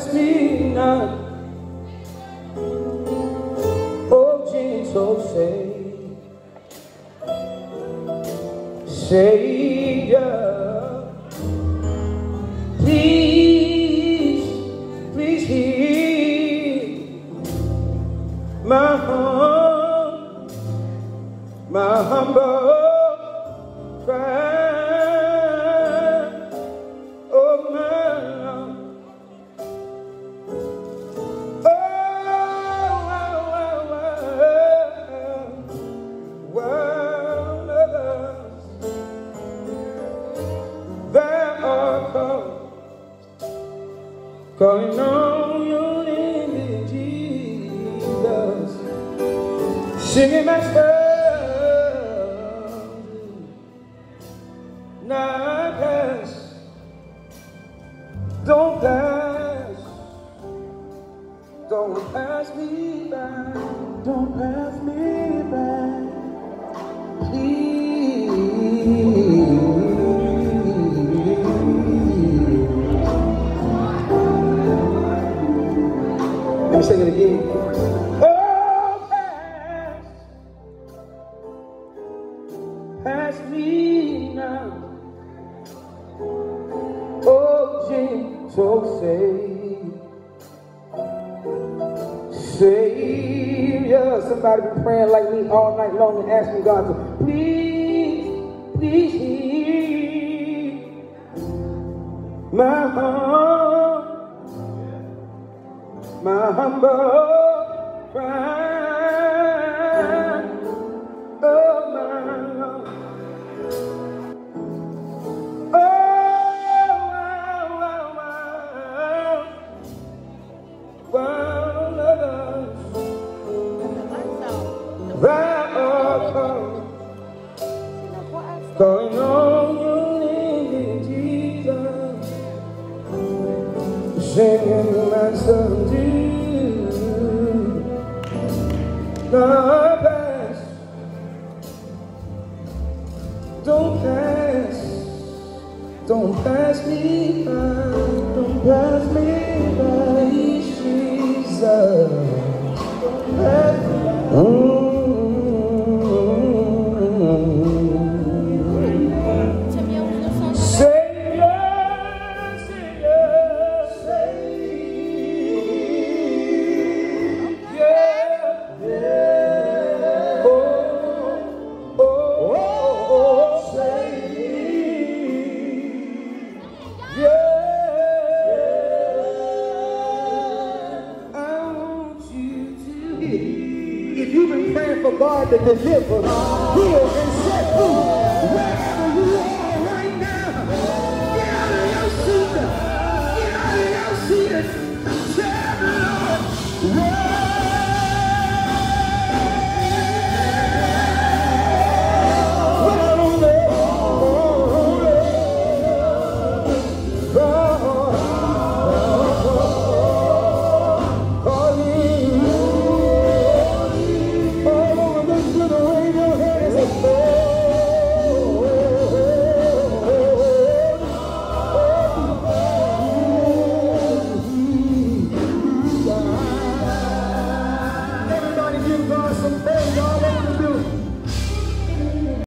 me not, oh gentle Savior, please, please hear my humble cry. Calling on your name, Jesus, singing my song, not pass, don't pass me by, don't pass me by, please. Let me sing it again. Oh, pass me now. Oh, gentle Savior. Somebody been praying like me all night long and asking God to please, please hear my heart. My humble cry, oh my Lord, calling on your name, Jesus, singing my song to you. Not pass, don't pass me by, don't pass me by, Jesus, don't pass me by. If you've been praying for God to deliver, heal,